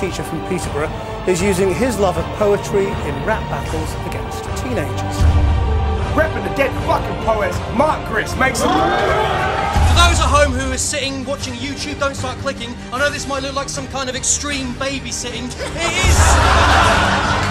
teacher from Peterborough, is using his love of poetry in rap battles against teenagers. Repping the dead fucking poets, Mark Grist makes some... For those at home who are sitting watching YouTube, don't start clicking. I know this might look like some kind of extreme babysitting. It is...